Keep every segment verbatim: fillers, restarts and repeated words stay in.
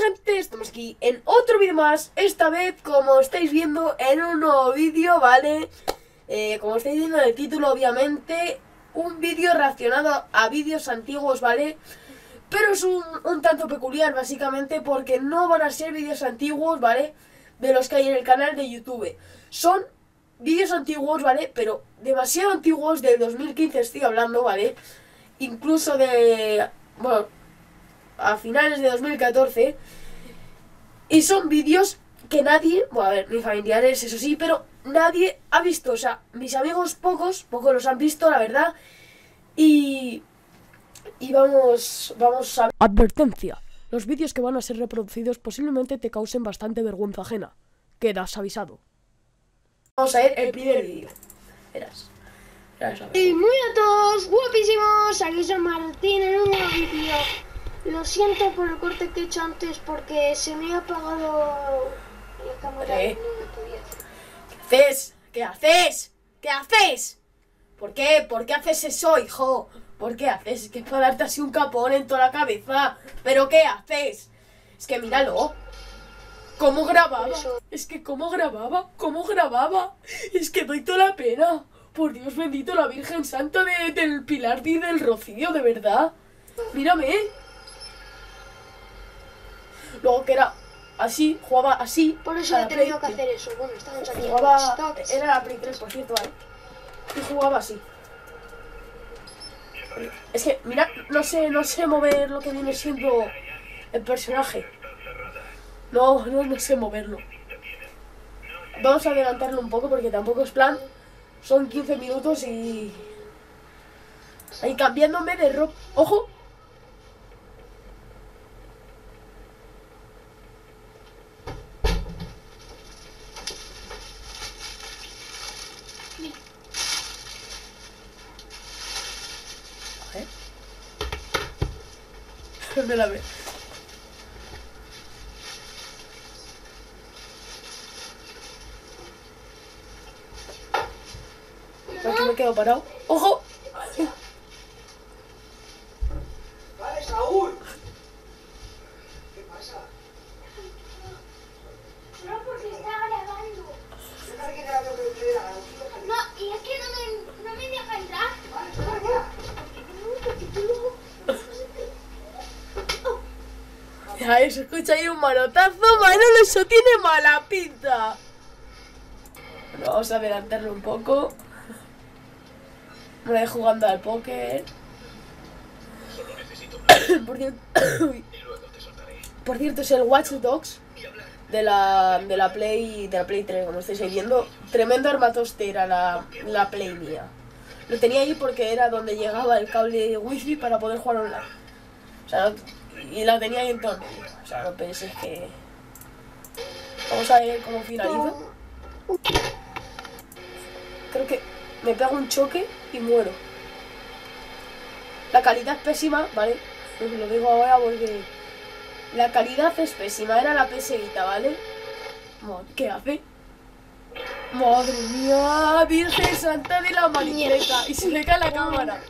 gente, estamos aquí en otro vídeo más. Esta vez, como estáis viendo, en un nuevo vídeo, ¿vale? Eh, como estáis viendo en el título, obviamente, un vídeo relacionado a vídeos antiguos, ¿vale? Pero es un, un tanto peculiar, básicamente, porque no van a ser vídeos antiguos, ¿vale? De los que hay en el canal de YouTube. Son vídeos antiguos, ¿vale? Pero demasiado antiguos, del dos mil quince estoy hablando, ¿vale? Incluso de... bueno, a finales de dos mil catorce. Y son vídeos que nadie, bueno, a ver, mis familiares, eso sí, pero nadie ha visto. O sea, mis amigos pocos, pocos los han visto, la verdad. Y... Y vamos, vamos a... Advertencia. Los vídeos que van a ser reproducidos posiblemente te causen bastante vergüenza ajena. Quedas avisado. Vamos a ver el primer vídeo. Verás. Verás a ver. Y muy a todos, guapísimos, aquí soy Martín en un nuevo vídeo. Lo siento por el corte que he hecho antes porque se me ha apagado la cámara y ¿Eh? no me podía hacer. ¿Qué haces? ¿Qué haces? ¿Qué haces? ¿Por qué? ¿Por qué haces eso, hijo? ¿Por qué haces? Es que es para darte así un capón en toda la cabeza. ¿Pero qué haces? Es que míralo. ¿Cómo grababa? Es que cómo grababa, cómo grababa. Es que doy toda la pena. Por Dios bendito, la Virgen Santa de, del Pilar y del Rocío, de verdad. Mírame. Luego que era así, jugaba así. Por eso a he la tenido que Play. hacer eso. Bueno, estamos aquí en Jugaba, stocks. era la Play tres, por cierto, ¿vale? Y jugaba así. Es que, mira, no sé, no sé mover lo que viene siendo el personaje. No, no, no sé moverlo. Vamos a adelantarlo un poco porque tampoco es plan. Son quince minutos y... ahí cambiándome de ropa. ¡Ojo! A ver. Me la ve. Aquí me quedo parado. ¡Ojo! Vale, Saúl. ¿Qué pasa? No, porque está grabando. Déjale que grabe lo que le dé la gana. No, y es que no me, no me deja entrar. Vale, espera, queda. Ya, se escucha ahí un manotazo. Manolo, eso tiene mala pinta. Bueno, vamos a adelantarlo un poco. Me voy jugando al póker. Por cierto, por cierto, es el Watch Dogs de la, de la Play de la Play tres, como estáis ahí viendo. Tremendo armatoste era la, la Play mía. Lo tenía ahí porque era donde llegaba el cable wifi para poder jugar online. O sea, no, y la tenía ahí en torno. O sea, no penséis que... Vamos a ver cómo finaliza. Creo que me pego un choque y muero. La calidad es pésima, ¿vale? Os lo digo ahora porque... la calidad es pésima, era la P S Vita, ¿vale? ¿Qué hace? Madre mía, Virgen Santa de la Manicleta. Y se le cae la cámara.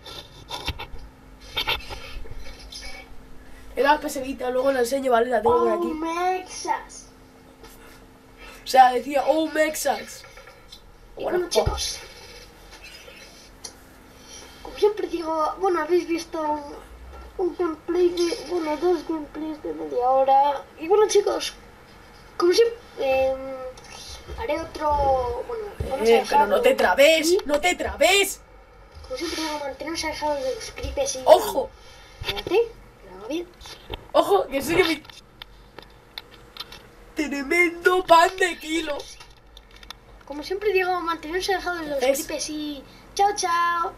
Era la P S Vita, luego la enseño, ¿vale? La tengo por Oh, aquí. Mexas. O sea, decía, oh, Mexas. Bueno, chicos, como siempre digo, bueno, habéis visto un, un gameplay de, bueno, dos gameplays de media hora. Y bueno, chicos, como siempre, eh, haré otro, bueno, vamos a Eh, dejar... pero no te trabes, no te trabes. Como siempre digo, mantenernos alejados de los creepers y... ¡Ojo! Espérate, lo hago bien. Ojo, que sí que mi... Tremendo pan de kilo. Como siempre digo, mantenernos alejados de los ¿Ves? creepers y... Chao, chao.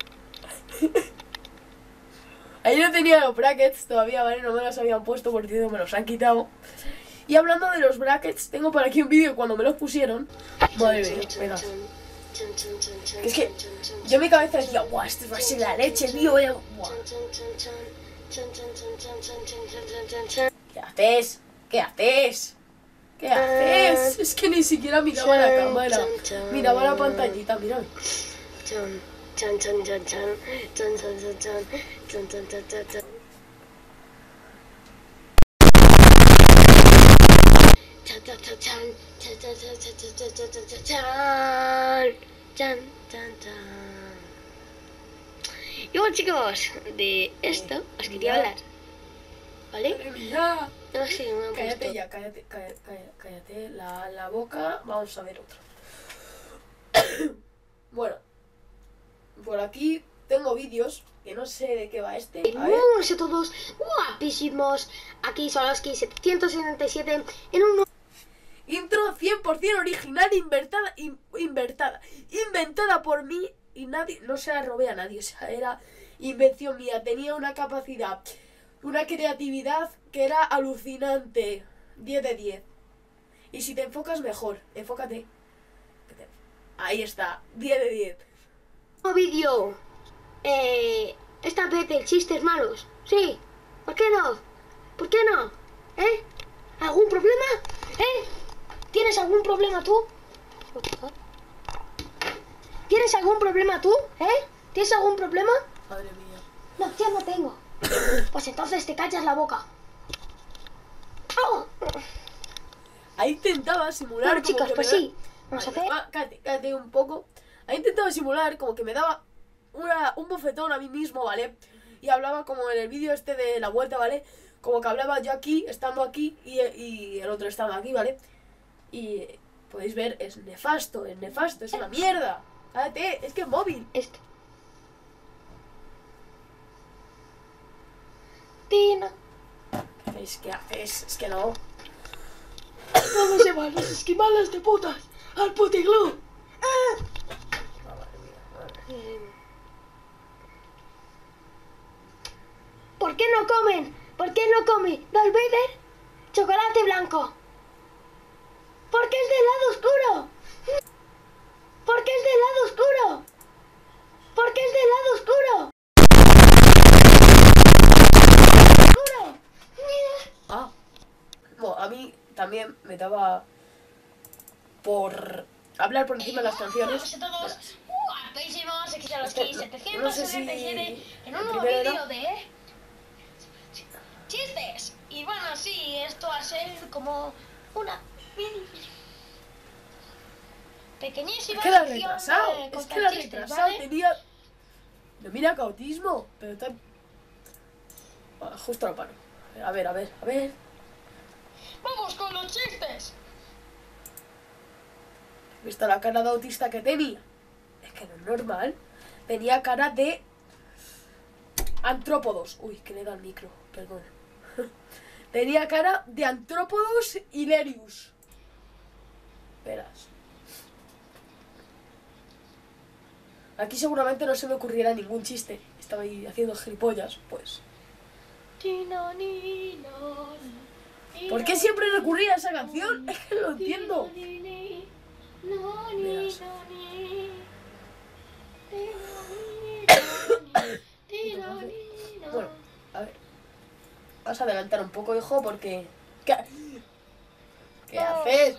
Ahí no tenía los brackets todavía, ¿vale? No me los habían puesto, por cierto, me los han quitado. Y hablando de los brackets, tengo por aquí un vídeo cuando me los pusieron. Madre mía, espera. Es que yo en mi cabeza decía, guau, esto va a ser la leche, tío. Voy a... Buah. ¿Qué haces? ¿Qué haces? ¿Qué haces? Es que ni siquiera miraba la cámara. Miraba la pantallita, mira. Chan, chan, chan, chan, chan, chan, chan, chan, chan, chan, chan, chan, chan. chan, chan, chan, chan, chan, chan, chan, chan, chan, chan, chan, chan, chan, chan. Y bueno, chicos, de esto os quería hablar, ¿vale? Madre mía. No sé, me han Cállate puesto. ya, cállate, cállate, cállate, cállate la, la boca. Vamos a ver otro. Bueno, por aquí tengo vídeos que no sé de qué va este. A ver. Buenos a todos, guapísimos. Aquí son los que setecientos setenta y siete en un Intro cien por cien original, inventada, in- inventada, inventada por mí y nadie, no se la robé a nadie, o sea, era invención mía, tenía una capacidad, una creatividad que era alucinante, diez de diez. Y si te enfocas mejor, enfócate. Ahí está, diez de diez. nuevo vídeo. Eh, esta vez de chistes malos. Sí, ¿por qué no? ¿Por qué no? ¿Eh? ¿Algún problema? ¿Eh? ¿Tienes algún problema tú? ¿Tienes algún problema tú? ¿Eh? ¿Tienes algún problema? Madre mía. No, yo no tengo. Pues entonces te callas la boca. ¡Au! Ahí intentaba simular Bueno, como chicos, que pues me da- sí. Vamos a Vale, hacer. ah, cállate, cállate un poco. Ahí intentaba simular como que me daba una, un bofetón a mí mismo, ¿vale? Y hablaba como en el vídeo este de la vuelta, ¿vale? Como que hablaba yo aquí, estando aquí, y, y el otro estando aquí, ¿vale? Y podéis ver, es nefasto, es nefasto, es una mierda. Cállate, es que es móvil. Esto. Tina. Es que haces, es que no. ¿Cómo se van los esquimales de putas? ¡Al puticlub! ¿Por qué no comen? ¿Por qué no come Darth Vader chocolate blanco? Porque es del lado oscuro. Porque es del lado oscuro. Porque es del lado oscuro. Oscuro. Ah. Bueno, a mí también me daba por hablar por encima de las canciones. Hola a todos, guapísimos, aquí son los Este, Kiss no setecientos sé si setenta y siete en un el nuevo primero vídeo de chistes. Y bueno, sí, esto va a ser como una mini pequeñísima Es que la sección retrasado, de es contar que la chistes, retrasado ¿vale? tenía... No, mira que autismo, pero está... Ah, justo lo paro. A ver, a ver, a ver. ¡Vamos con los chistes! ¿Has visto la cara de autista que tenía? Es que no es normal. Tenía cara de... Antrópodos. Uy, que le da el micro, perdón. Tenía cara de Antrópodos hilarius. Verás. Aquí seguramente no se me ocurriera ningún chiste. Estaba ahí haciendo gilipollas, pues. ¿Por qué siempre recurría a esa canción? Es que no lo entiendo. Verás. Bueno, a ver. Vas a adelantar un poco, hijo, porque... ¿Qué, ¿Qué haces?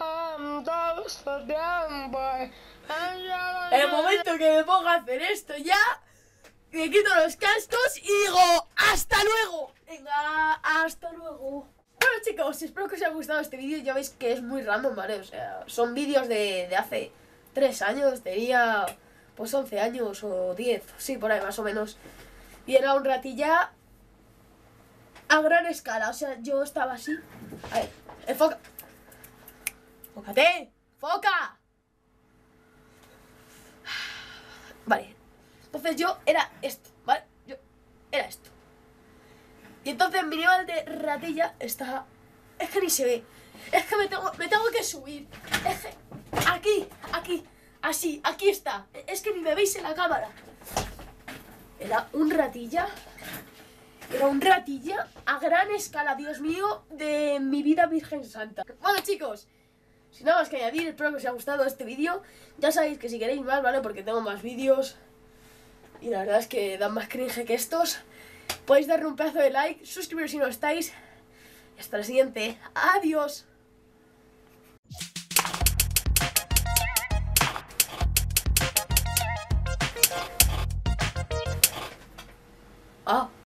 En el momento que me ponga a hacer esto ya, me quito los cascos y digo ¡hasta luego! Venga, hasta luego. Bueno, chicos, espero que os haya gustado este vídeo. Ya veis que es muy random, ¿vale? O sea, son vídeos de, de hace tres años, tenía pues once años o diez, sí, por ahí más o menos. Y era un ratilla a gran escala, o sea, yo estaba así. A ver, enfoca. ¡Enfócate! ¡Foca! Vale, entonces yo era esto, ¿vale? Yo era esto. Y entonces mi nivel de ratilla está... Es que ni se ve. Es que me tengo, me tengo que subir. Es que... Aquí, aquí, así, aquí está. Es que ni me veis en la cámara. Era un ratilla. Era un ratilla a gran escala, Dios mío, de mi vida Virgen Santa. Bueno, chicos, sin nada más que añadir, espero que os haya gustado este vídeo. Ya sabéis que si queréis más, ¿vale? Porque tengo más vídeos y la verdad es que dan más cringe que estos. Podéis darle un pedazo de like, suscribiros si no estáis. Y hasta la siguiente. Adiós.